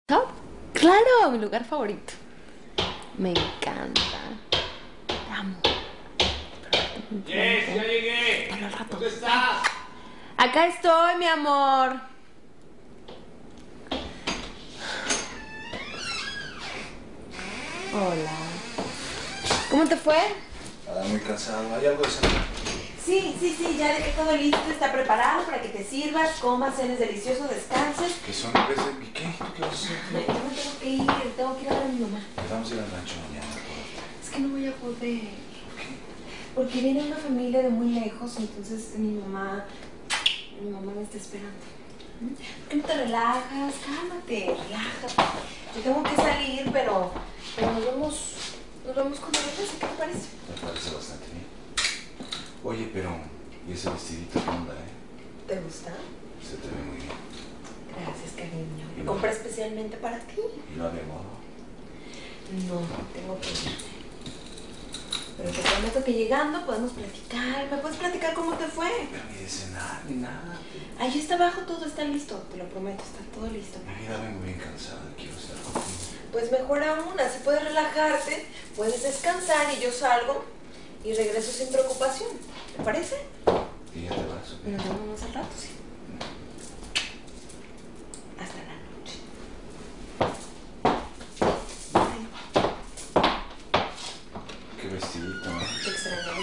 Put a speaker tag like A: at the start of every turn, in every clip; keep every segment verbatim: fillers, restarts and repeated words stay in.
A: Top. Claro, mi lugar favorito. Me encanta. Te amo.
B: Yes, ya llegué.
A: Pero al rato.
B: ¿Dónde estás?
A: Acá estoy, mi amor. Hola. ¿Cómo te fue?
C: Nada, muy cansado. ¿Hay algo de cenar?
A: Sí, sí, sí, ya dejé todo listo, está preparado para que te sirvas, comas, cenes delicioso, descanses.
C: ¿Qué son? ¿Qué? ¿Qué? ¿Tú qué vas a hacer?
A: No, yo me tengo que ir, tengo que ir a ver a mi mamá.
C: Vamos a ir al rancho mañana, acuérdate.
A: Es que no voy a poder.
C: ¿Por qué?
A: Porque viene una familia de muy lejos, entonces mi mamá, mi mamá me está esperando. ¿Por qué no te relajas? Cálmate, relájate. Yo tengo que salir, pero, pero nos vemos, nos vemos cuando vengas, ¿qué te parece?
C: Me parece bastante bien. Oye, pero, ¿y ese vestidito qué onda, eh?
A: ¿Te gusta?
C: Se te ve muy bien.
A: Gracias, cariño.
C: ¿Y
A: Lo
C: no?
A: compré especialmente para ti.
C: ¿Y no había modo?
A: No, tengo que irte. Pero te prometo que llegando podemos platicar. ¿Me puedes platicar cómo te fue?
C: Pero ni de cenar, ni nada.
A: Ahí está abajo, todo está listo. Te lo prometo, está todo listo.
C: Mi vida vengo bien cansada, quiero estar contigo.
A: Pues mejor aún, así puedes relajarte, puedes descansar y yo salgo y regreso sin preocupación. ¿Te parece?
C: ¿Y ya te vas?
A: Y nos vemos al rato, sí. Hasta la noche.
C: Qué vestidito, ¿no?
A: Te extrañaré.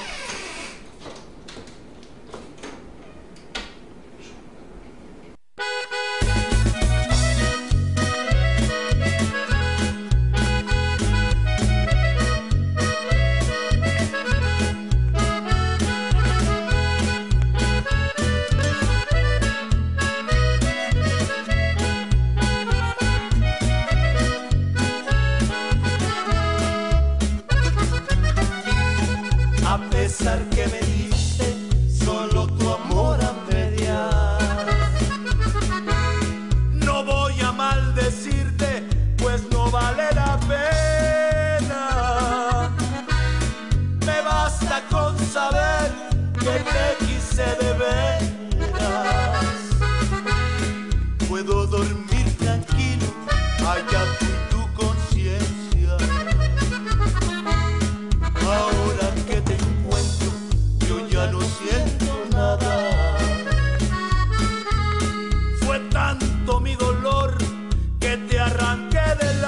D: A pesar que me diste solo tu amor a medias, no voy a maldecirte, pues no vale la pena. Me basta con saber que te quise de veras. Puedo dormir tranquilo, allá tú y tu conciencia. Ahora que te encuentro, yo ya no siento nada. Fue tanto mi dolor que te arranqué del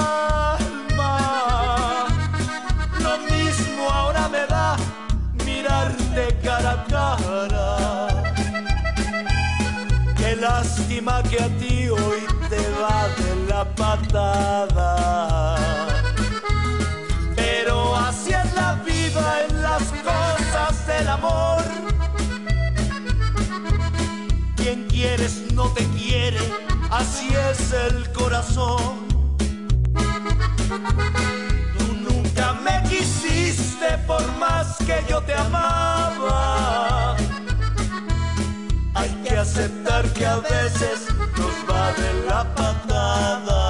D: alma. Lo mismo ahora me da mirarte cara a cara. Qué lástima que a ti hoy te va de la patada. Pero así es la vida en las cosas del amor. Quien quieres no te quiere, así es el corazón. Tú nunca me quisiste por más que yo te amaba. Hay que aceptar que a veces nos va de la patada.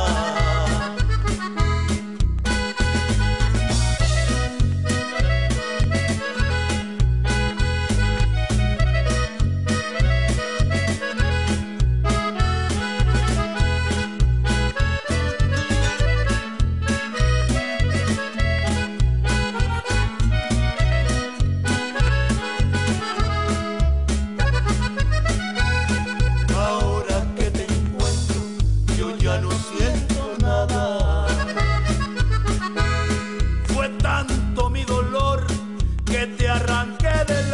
D: Ahora que te encuentro, yo ya no siento nada. Fue tanto mi dolor que te arranqué del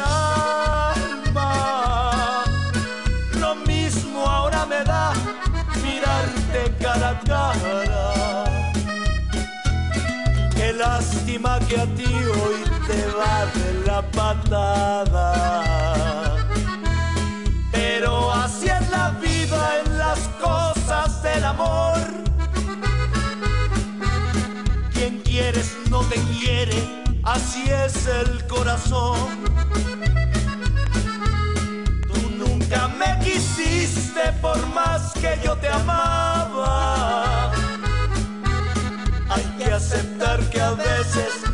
D: alma. Lo mismo ahora me da mirarte cara a cara. Qué lástima que a ti hoy te va de la patada. Pero así es la vida en las cosas del amor. Quien quieres no te quiere, así es el corazón. Tú nunca me quisiste por más que yo te amaba. Hay que aceptar que a veces